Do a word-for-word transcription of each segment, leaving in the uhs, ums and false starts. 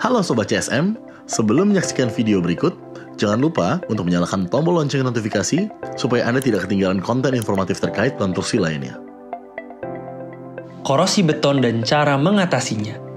Halo Sobat C S M, sebelum menyaksikan video berikut, jangan lupa untuk menyalakan tombol lonceng notifikasi supaya Anda tidak ketinggalan konten informatif terkait konstruksi lainnya. Korosi beton dan cara mengatasinya.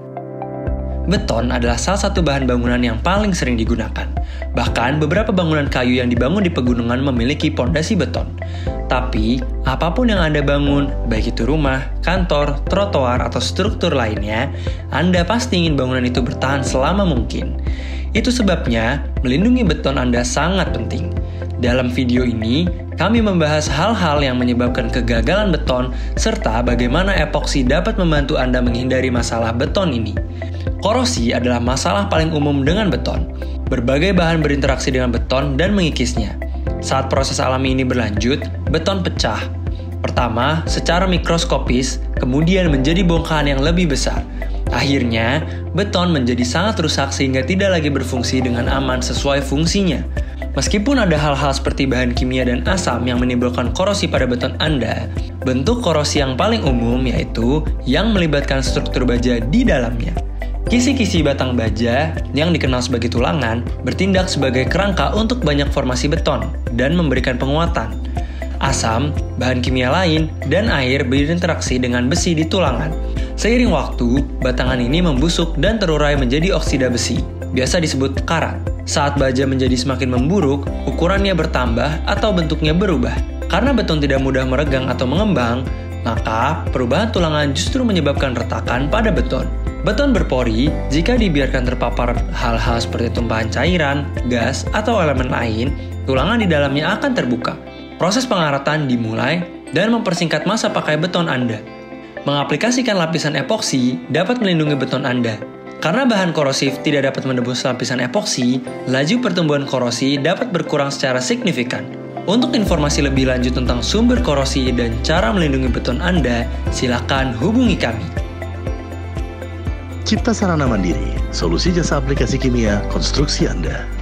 Beton adalah salah satu bahan bangunan yang paling sering digunakan. Bahkan beberapa bangunan kayu yang dibangun di pegunungan memiliki pondasi beton. Tapi, apapun yang Anda bangun, baik itu rumah, kantor, trotoar, atau struktur lainnya, Anda pasti ingin bangunan itu bertahan selama mungkin. Itu sebabnya, melindungi beton Anda sangat penting. Dalam video ini, kami membahas hal-hal yang menyebabkan kegagalan beton, serta bagaimana epoksi dapat membantu Anda menghindari masalah beton ini. Korosi adalah masalah paling umum dengan beton. Berbagai bahan berinteraksi dengan beton dan mengikisnya. Saat proses alami ini berlanjut, beton pecah. Pertama, secara mikroskopis, kemudian menjadi bongkahan yang lebih besar. Akhirnya, beton menjadi sangat rusak sehingga tidak lagi berfungsi dengan aman sesuai fungsinya. Meskipun ada hal-hal seperti bahan kimia dan asam yang menimbulkan korosi pada beton Anda, bentuk korosi yang paling umum yaitu yang melibatkan struktur baja di dalamnya. Kisi-kisi batang baja, yang dikenal sebagai tulangan, bertindak sebagai kerangka untuk banyak formasi beton dan memberikan penguatan. Asam, bahan kimia lain, dan air berinteraksi dengan besi di tulangan. Seiring waktu, batangan ini membusuk dan terurai menjadi oksida besi, biasa disebut karat. Saat baja menjadi semakin memburuk, ukurannya bertambah atau bentuknya berubah. Karena beton tidak mudah meregang atau mengembang, maka perubahan tulangan justru menyebabkan retakan pada beton. Beton berpori jika dibiarkan terpapar hal-hal seperti tumpahan cairan, gas, atau elemen lain, tulangan di dalamnya akan terbuka. Proses pengaratan dimulai dan mempersingkat masa pakai beton Anda. Mengaplikasikan lapisan epoksi dapat melindungi beton Anda. Karena bahan korosif tidak dapat menembus lapisan epoksi, laju pertumbuhan korosi dapat berkurang secara signifikan. Untuk informasi lebih lanjut tentang sumber korosi dan cara melindungi beton Anda, silakan hubungi kami. Cipta Sarana Mandiri, solusi jasa aplikasi kimia konstruksi Anda.